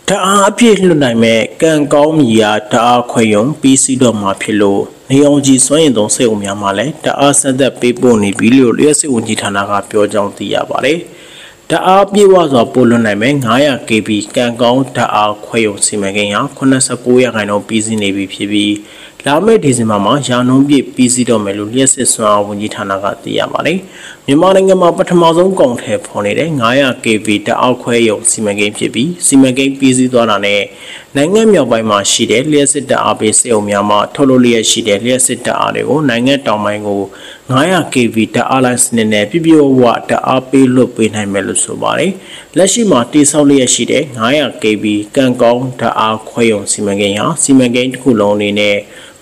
တအားအပြည့်လွတ်နိုင်မဲ့ကံကောင်းမြီအားတအားခွဲယုံပြီးစီးတော့မှာဖြစ်လို့နေအောင်ကြီးစွမ်းရင်သုံးစိတ်အုံများမှာလည်းတအားဆက်သက်ပေးပို့နေပြီလို့လျှက်စစ်ဝန်ကြီးဌာနကပြောကြောင်းသိရပါတယ်။တအားပြေဝစွာပို့လွတ်နိုင်မဲ့900 KB ကံကောင်းတအားခွဲယုံစီမံကိန်းဟာ89%ပြီးစီးနေပြီဖြစ်ပြီးလာမယ့်ဒီဇင်ဘာမှာရာနှုန်းပြည့်ပြီးစီးတော့မယ်လို့လျှက်စစ်စွမ်းအားဝန်ကြီးဌာနကသိရပါတယ်။မြန်မာနိုင်ငံမှာပထမဆုံးကောင်ထဲဖော်နေတဲ့900 KB တအားခွဲယုံစီမံကိန်းဖြစ်ပြီးစီမံကိန်းပြီးစီးသွားတာနဲ့နိုင်ငံမြောက်ပိုင်းမှာရှိတဲ့လျှက်စစ်တအားပေးစေအုံများမှာထုတ်လုပ်လျက်ရှိတဲ့လျှက်စစ်တအားတွေကိုနိုင်ငံတောင်ပိုင်းကို900 KB တအားလိုင်းစနစ်နဲ့ပြပြဝတအားပေးလွတ်ပေးနိုင်မယ်လို့ဆိုပါတယ်။လက်ရှိမှာတိစောက်လျက်ရှိတဲ့900 KB ကံကောင်းတအားခွဲယုံစီမံကိန်းဟာစီမံကိန်းတစ်ခုလုံးအနေနဲ့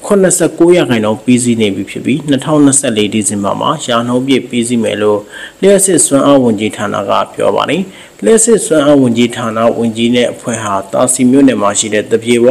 89%ပြီးစီးနေပြီဖြစ်ပြီး2024ဒီဇင်ဘာမှာရာနှုန်းပြည့်ပြီးစီးမယ်လို့လျှက်စစ်စွမ်းအားဝန်ကြီးဌာနကပြောပါတယ်။လျှက်စစ်စွမ်းအားဝန်ကြီးဌာနဝန်ကြီးနဲ့အဖွဲ့ဟာတာစီမြို့နယ်မှာရှိတဲ့တပြေဝ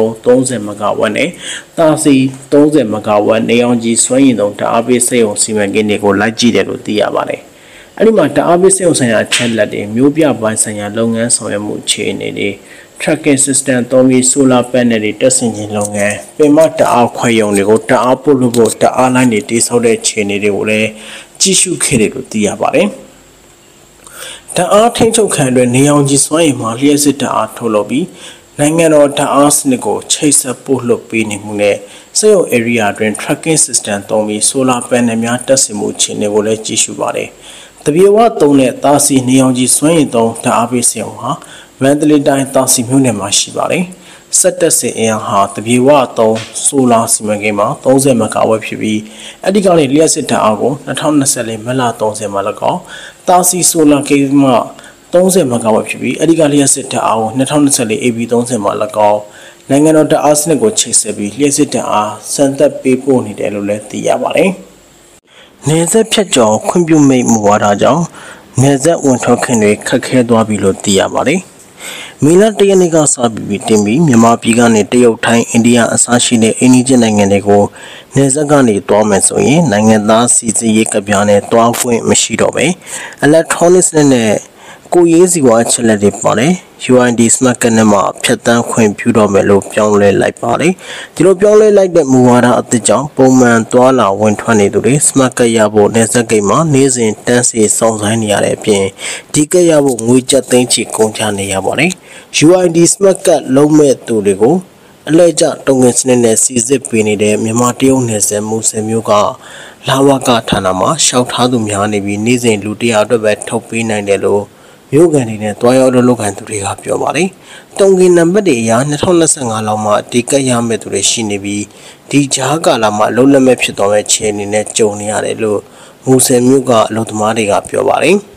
30 မဂါဝတ်နဲ့တာစီ30 မဂါဝတ်နေအောင်ကြီးစွမ်းရည်သုံးတအားပေးစေုံစီမံကိန်းတွေကိုလိုက်ကြည့်တယ်လို့သိရပါတယ်။အဲဒီမှာတအားပေးစေုံဆိုင်ရာအချက်လက်တွေမျိုးပြပိုင်းဆိုင်ရာလုပ်ငန်းဆောင်ရွက်မှုအခြေအနေတွေtracking system သုံးပြီး solar panel တွေတက်ဆင်ခြင်းလုပ်ငန်းပင်မတအားခွဲယုံတွေကိုတအားပို့လို့ဖို့တအားလိုင်းတွေတိစောက်တဲ့ခြေအနေတွေကိုလည်းကြည့်ရှုခဲ့တယ်လို့သိရပါတယ်။တအားထိန်းချုပ်ခံအတွက်နေအောင်ကြီးစွမ်းရည်မှာလျှက်စစ်တအားထုတ်လုပ်ပြီးနိုင်ငံတော်တအားစနစ်ကိုချိတ်ဆက်ပို့လွှတ်ပေးနေမှုနဲ့စက်ရုံ area တွင် tracking system သုံးပြီး solar panel များတက်ဆင်မှုခြေအနေကိုလည်းကြည့်ရှုပါတယ်။တပြေဝသုံးတဲ့တာစီနေအောင်ကြီးစွမ်းရည်သုံးတအားပေးစရုံဟာမန္တလေးတိုင်းတာစီမြို့နယ်မှာရှိပါတယ်။စက်တက်စင်အင်အားဟာတပြေဝ3ဆိုလာစီမံကိန်းမှာ30 မဂါဝတ်ဖြစ်ပြီးအဲ့ဒီကနေလျှက်စစ်ဓာတ်အားကို2024မတ်လ30မှာ၎င်းတာစီဆိုလာကိန်းမှာ30 မဂါဝတ်ဖြစ်ပြီးအဲ့ဒီကလျှက်စစ်ဓာတ်အားကို2024 AB 30မှာ၎င်းနိုင်ငံတော်ဓာတ်အားစနစ်ကိုချိတ်ဆက်ပြီးလျှက်စစ်ဓာတ်အားစံသက်ပေးပို့နေတယ်လို့လည်းသိရပါတယ်။နေဆက်ဖြတ်ကျော်ခွင့်ပြုမိတ်မူဝါဒကြောင့်နေဆက်ဝန်ထုတ်ခင်တွေခက်ခဲသွားပြီလို့သိရပါတယ်။မီလတရနေ့ကစပြီးတင်ပြီးမြန်မာပြည်ကနေတရုတ်ထိုင်းအိန္ဒိယအစရှိတဲ့အိန္ဒိယနိုင်ငံတွေကိုနေဆက်ကနေတွားမယ်ဆိုရင်နိုင်ငံသားစီစစ်ရေးကပြားနဲ့တွားခွင့်မရှိတော့ပဲ electronics နဲ့ကိုရေးစီဝါချက်လက်တွေပါတယ် UID smart card နဲ့မှဖြတ်တန်းခွင့်ပြုတော့မယ်လို့ပြောင်းလဲလိုက်ပါတယ်ဒီလိုပြောင်းလဲလိုက်တဲ့မူဝါဒအသစ်ကြောင့်ပုံမှန်တွာလာဝင်ထွက်နေသူတွေ smart card ရဖို့နေဆက်ကိတ်မှာနေ့စဉ်တန်းစီစောင့်ဆိုင်းနေရတဲ့အပြင်ဒီကရဖို့ငွေကျပ်သိန်းချီကုန်ချနေရပါတယ် UID smart card လုံးမဲ့သူတွေကိုအလဲကျတုံငင်စနစ်နဲ့စီစစ်ပေးနေတဲ့မြန်မာတရုတ်နယ်စပ်မူဆယ်မျိုးကလာဝကဌာနမှာရှောက်ထားသူများနေပြီးနေ့စဉ်လူ100အတွက်ပဲထုတ်ပေးနိုင်တယ်လို့မြို့ကန်တွေနဲ့တွားရောက်လုပ်ကန်သူတွေကပြောပါတယ်။တုံကင်နံပါတ်တွေအရ2025လောက်မှာဒီကက်ရမဲ့သူတွေရှိနေပြီးဒီကြားကာလမှာလုံးလက်မဲ့ဖြစ်သွားမဲ့ခြေအနေနဲ့ကြုံနေရတယ်လို့မူဆယ်မြို့ကအလုပ်သမားတွေကပြောပါတယ်။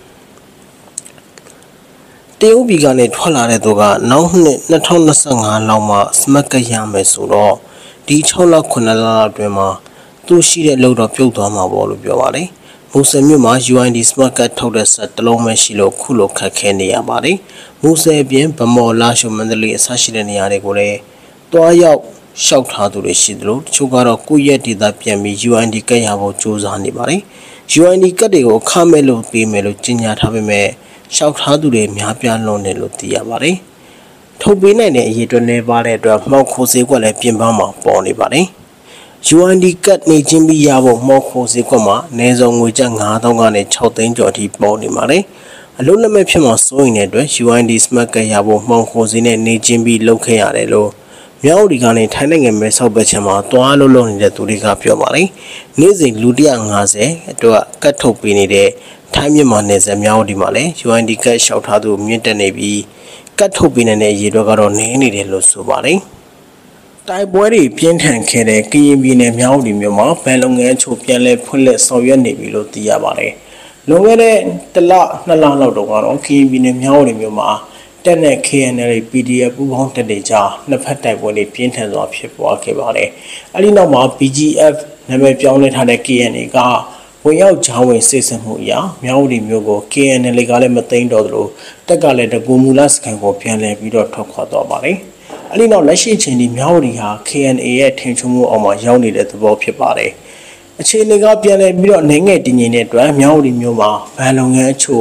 တရုတ်ပြည်ကနေထွက်လာတဲ့သူကနောက်နှစ်2025လောက်မှာစမတ်ကက်ရမယ်ဆိုတော့ဒီ6လ9လအတွင်းမှာသူရှိတဲ့လုံတော့ပြုတ်သွားမှာပေါ့လို့ပြောပါတယ်။မူဆယ်မြို့မှာ UID smart card ထုတ်တဲ့ဆက်တစ်လုံးပဲရှိလို့ခုလိုခက်ခဲနေရပါတယ်။မူဆယ်အပြင်ဗမော်လာရှုမန္တလေးအစရှိတဲ့နေရာတွေကိုလည်းတွားရောက်ရှောက်ထားသူတွေရှိသလိုတချို့ကတော့ကိုယ့်ရဲ့ဒေတာပြန်ပြီး UID ကတ်ရဖို့စူးစမ်းနေပါတယ်။ UID ကတ်တွေကိုခမဲ့လို့ပေးမယ်လို့ကြေညာထားပေမဲ့ရှောက်ထားသူတွေများပြားလွန်တယ်လို့သိရပါတယ်။ထုတ်ပေးနိုင်တဲ့အရေးအတွက်နေပါတဲ့အတွက်မှောက်ခိုးဈေးကွက်လည်းပြင်ပမှာပေါ်နေပါတယ်။ UID ကတ်နေချင်းပြီးရဖို့မော်ခိုဈေးကွက်မှာအနည်းဆုံးငွေကျပ်9000ကနေ6သိန်းကျော်ထိပေါ်နေပါတယ်။အလုံးလက်မဲ့ဖြစ်မှာစိုးရိမ်တဲ့အတွက် UID smart card ရဖို့မော်ခိုဈေးနဲ့နေချင်းပြီးလုပ်ခဲ့ရတယ်လို့မြောက်ဒီကနေထိုင်းနိုင်ငံမဲဆောက်ဘက်ချမ်းမှာတွားလို့နေတဲ့သူတွေကပြောပါတယ်။နေ့စဉ်လူ150အတွက်ကတ်ထုတ်ပေးနေတဲ့ထိုင်းမြန်မာနယ်စပ်မြောက်ဒီမှာလည်း UID ကတ်လျှောက်ထားသူမြင့်တက်နေပြီးကတ်ထုတ်ပေးနေတဲ့ရေတော့ကတော့နည်းနေတယ်လို့ဆိုပါတယ်။တိုက်ပွဲတွေပြင်းထန်ခဲ့တဲ့ကရင်ပြည်နယ်မြောက်ဒီမြို့မှာဗန်လုပ်ငန်းချို့ပြန်လည်ဖွင့်လှစ်ဆောင်ရွက်နေပြီလို့သိရပါတယ်။လွန်ခဲ့တဲ့1လ2လလောက်တော့ကတော့ကရင်ပြည်နယ်မြောက်ဒီမြို့မှာတက်တဲ့ KNL PDF ပူးပေါင်းတပ်တွေကြားနှစ်ဖက်တိုက်ပွဲတွေပြင်းထန်စွာဖြစ်ပွားခဲ့ပါတယ်။အဲဒီနောက်မှာ BGF နာမည်ပြောင်းလဲထားတဲ့ KNL ကဝင်ရောက်ဂျောင်းဝင်စစ်ဆင်မှုအရမြောက်ဒီမြို့ကို KNL ကလည်းမသိမ်းတော့သလိုတက်ကလည်းတကူမူလစကန်ကိုပြန်လည်ပြီးတော့ထွက်ခွာသွားပါတယ်။အဲဒီနောက်လက်ရှိချိန်ဒီမြောက်ဒီဟာ KNA ရဲ့ထင်ရှားမှုအောက်မှာရောက်နေတဲ့သဘောဖြစ်ပါတယ်။အခြေအနေကပြန်လည်ပြီးတော့နိုင်ငံတည်ငြိမ်တဲ့အတွက်မြောက်ဒီမြို့မှာဗန်လုပ်ငန်းအချို့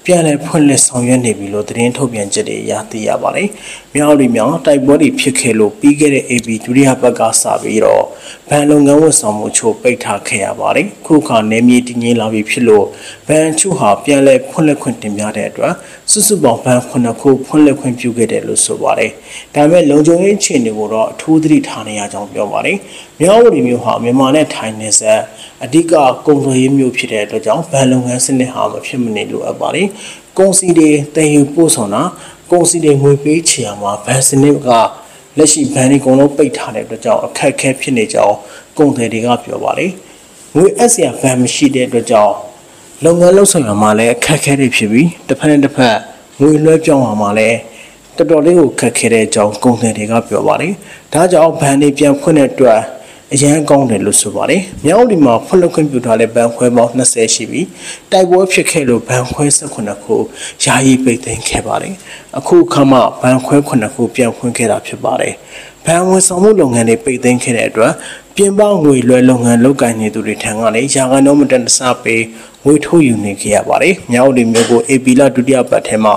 ပြန်လည်ဖွင့်လှစ်ဆောင်ရွက်နေပြီလို့သတင်းထုတ်ပြန်ချက်တွေရသိရပါတယ်။မြောက်ရီမြောင်တိုက်ပွဲတွေဖြစ်ခဲ့လို့ပြီးခဲ့တဲ့ AB ဒုတိယပတ်ကစပြီးတော့ဘဏ်လုပ်ငန်းဝန်ဆောင်မှုချို့ပိတ်ထားခဲ့ရပါတယ်။ခုခါနေမြေတည်ငြိမ်လာပြီဖြစ်လို့ဘဏ်ချို့ဟာပြန်လည်ဖွင့်လှစ်ခွင့်တင်ပြတဲ့အတွက်စုစုပေါင်းဘဏ်9ခုဖွင့်လှစ်ခွင့်ပြုခဲ့တယ်လို့ဆိုပါတယ်။ဒါပေမဲ့လုံခြုံရေးအခြေအနေကိုတော့အထူးသတိထားနေရကြောင်းပြောပါတယ်။မြောက်ရီမြို့ဟာမြန်မာနဲ့ထိုင်းနယ်စပ်အဓိကကုန်သွယ်ရေးမြို့ဖြစ်တဲ့အတွက်ကြောင့်ဘဏ်လုပ်ငန်းစနစ်ဟာမဖြစ်မနေလိုအပ်ပါတယ်။ကုန်စည်တွေတည်ယူပို့ဆောင်တာကုန်စည်တွေငွေပေးချေရမှာဘဏ်စနစ်ကလက်ရှိဘဏ်တွေအကုန်လုံးပိတ်ထားတဲ့အတွက်ကြောင့်အခက်အခဲဖြစ်နေကြောင်းကုန်သည်တွေကပြောပါတယ်။ငွေအပ်စရာဘဏ်မရှိတဲ့အတွက်ကြောင့်လုပ်ငန်းလုပ်ဆောင်ရမှာလည်းအခက်အခဲတွေဖြစ်ပြီးတစ်ဖက်နဲ့တစ်ဖက်ငွေလွှဲပြောင်းရမှာလည်းတော်တော်လေးကိုခက်ခဲတဲ့အကြောင်းကုန်သည်တွေကပြောပါတယ်။ဒါကြောင့်ဘဏ်တွေပြန်ဖွင့်တဲ့အတွက်အရန်ကောင်းတယ်လို့ဆိုပါတယ်။မြောက်ဒီမှာဖွင့်လှစ်ခွင့်ပြုထားတဲ့ဘဏ်ခွဲပေါင်း20ရှိပြီးတိုက်ပွဲဖြစ်ခဲ့လို့ဘဏ်ခွဲ18ခုယာယီပိတ်သိမ်းခဲ့ပါတယ်။အခုခါမှဘဏ်ခွဲ9ခုပြန်ဖွင့်ခဲ့တာဖြစ်ပါတယ်။ဘဏ်ဝန်ဆောင်မှုလုပ်ငန်းတွေပိတ်သိမ်းခဲ့တဲ့အတွက်ပြင်ပငွေလွှဲလုပ်ငန်းလုပ်ကိုင်နေသူတွေထံကလည်းရာခိုင်နှုန်းမတန်တဆပေးငွေထုတ်ယူနေခဲ့ရပါတယ်။မြောက်ဒီမျိုးကို AP လဒုတိယပတ်ထဲမှာ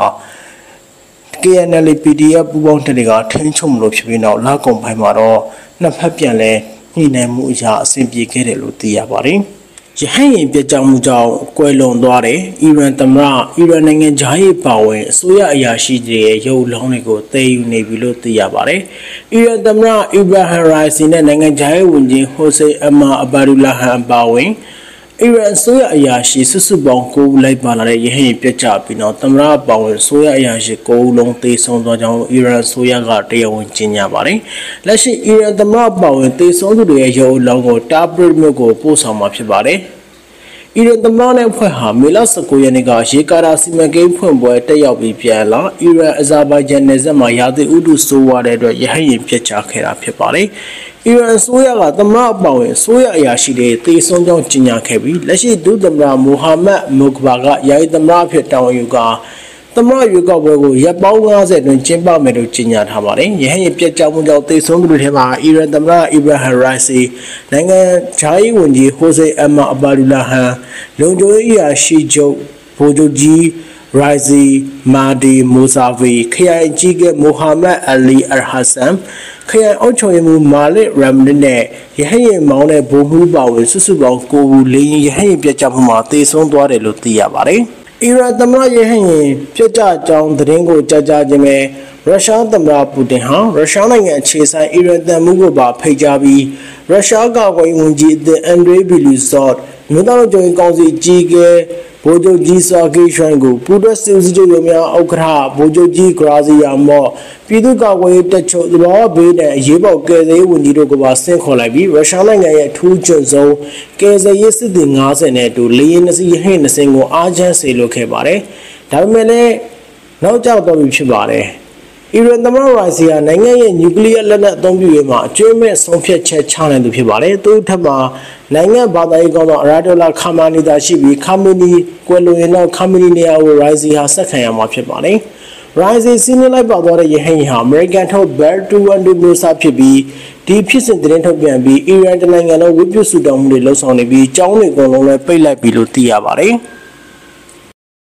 KNL PDF ပူးပေါင်းတပ်တွေကထင်းချုံလို့ဖြစ်ပြီးနောက်လကုန်ပိုင်းမှာတော့နှစ်ဖက်ပြန်လဲညှိနှိုင်းမှုအရာအဆင်ပြေခဲ့တယ်လို့သိရပါတယ်။ရဟန်းရင်ပြကြောင်မှုကြောင့်ကွယ်လွန်သွားတဲ့အီရန်သမ္မတအီရန်နိုင်ငံဂျာဟီပါဝင်အစိုးရအရာရှိတွေရဲ့ရုပ်လောင်းတွေကိုတည်ယူနေပြီလို့သိရပါတယ်။အီရန်သမ္မတအီဘရာဟမ်ရိုင်စီနဲ့နိုင်ငံဂျာဟီဝန်ကြီးဟိုစိန်အမာအဘာဒူလာဟန်ပါဝင်အီရန်ဆိုရအရာရှိစုစုပေါင်း9ဦးလိုက်ပါလာတဲ့ရဟန်းပြကြပြီးတော့သမ္မတပါဝင်ဆိုရအရာရှိ9ဦးလုံးသေဆုံးသွားကြောင်းအီရန်ဆိုရကတရားဝင်ကြေညာပါတယ်။လက်ရှိအီရန်သမ္မတပါဝင်သေဆုံးသူတွေရဲ့ရုပ်အလောင်းကိုတာဘရစ်မြို့ကိုပို့ဆောင်မှာဖြစ်ပါတယ်။အီရန်သမ္မတနဲ့ဖွဲ့ဟာမေလ19ရက်နေ့ကရေကာတာစီမံကိန်းဖွင့်ပွဲတက်ရောက်ပြီးပြန်လာအီရန်အဇာဘိုင်ဂျန်နယ်စပ်မှာရာသီဥတုဆိုးဝါးတဲ့အတွက်ရဟန်းပြကြခဲ့တာဖြစ်ပါတယ်။အီရန်ဆိုရကသမ္မတအပေါဝင်ဆိုရအရာရှိတွေတေဆုံးကြောင်းကြေညာခဲ့ပြီးလက်ရှိဒုသမ္မတမိုဟာမက်မုဂဘာကယာယီသမ္မတအဖြစ်တာဝန်ယူကသမ္မတရွေးကောက်ပွဲကိုရပ်ပေါင်း90တွင်ကျင်းပမယ်လို့ကြေညာထားပါတယ်။ရဟန်းပြကြမှုကြောင့်တေဆုံးသူတွေထဲမှာအီရန်သမ္မတအီဘရာဟမ်ရိုင်စီနိုင်ငံဂျာဟီဝန်ကြီးဟိုစိန်အမာအဘာဒူလာဟန်လုံခြုံရေးအရာရှိချုပ်ဗိုလ်ချုပ်ကြီးရိုင်ဇီမာဒီမိုဆာဗီခရိုင်ကြီးကမိုဟာမက်အလီအဟာဆန်ခရိုင်အုပ်ချုပ်ရေးမှူးမာလစ်ရမ်နစ်နဲ့ရဟန်းရင်မောင်းတဲ့ဗိုလ်မှူးပါဝင်စုစုပေါင်း9ဦးလေရင်ရဟန်းရင်ပြတ်ကျမှုမှာတေဆုံးသွားတယ်လို့သိရပါတယ်။အီရန်သမ္မတရဟန်းရင်ပြတ်ကျကြောင်းသတင်းကိုကြားခြင်းပဲရုရှားသမ္မတပူတင်ဟာရုရှားနိုင်ငံအခြေစိုက်အီရန်တန်မှုကိုပါဖိတ်ကြားပြီးရုရှားကာကွယ်ရေးဝန်ကြီးအန်ဒရေးဘီလူဆော့မြို့တော်ကျုံကောင်စီကြီးကဗိုလ်ချုပ်ကြီးဆာဂီရွှန်ကိုပူတွဲစစ်ဦးစီးချုပ်များဥက္ကဋ္ဌဗိုလ်ချုပ်ကြီးဂရာဇီယာမော့ပြည်သူ့ကာကွယ်ရေးတပ်ချုပ်သဘာဝဘေးနဲ့အရေးပေါ်ကယ်ဆယ်ရေးဝန်ကြီးတို့ကပါဆင့်ခေါ်လိုက်ပြီးရုရှားနိုင်ငံရဲ့ထူးချွန်ဆုံးကယ်ဆယ်ရေးစစ်သည်90နဲ့အတူလေယာဉ်2စီးဟင်း2စင်းကိုအားချမ်းစေလွှတ်ခဲ့ပါတယ်။ဒါပေမဲ့လည်းနောက်ကျတော့ပြီဖြစ်ပါတယ်။အီရန်သမ္မတရိုင်စီကနိုင်ငံရဲ့နျူကလ িয়ার လက်နက်အသုံးပြုရေးမှာအကျွမ်းမဲ့ဆုံးဖြတ်ချက်ချနိုင်သူဖြစ်ပါတယ်။သူ့ထက်မှာနိုင်ငံဘာသာရေးကောင်းသောအရာဒိုလာခါမာနီသာရှိပြီးခါမီနီကွယ်လွန်ရင်တော့ခါမီနီနေရာကိုရိုင်စီဟာဆက်ခံရမှာဖြစ်ပါတယ်။ရိုင်စီစီးနင်းလိုက်ပါသွားတဲ့ရဟန်းဟာအမေရိကန်ထုတ် Bell 212မျိုးစားဖြစ်ပြီးဒီဖြစ်စဉ်သတင်းထုတ်ပြန်ပြီးအီရန်နိုင်ငံလုံးဝိပုစုတောင်းမှုတွေလှုံ့ဆော်နေပြီးကျောင်းတွေအကုန်လုံးလည်းပိတ်လိုက်ပြီလို့သိရပါတယ်။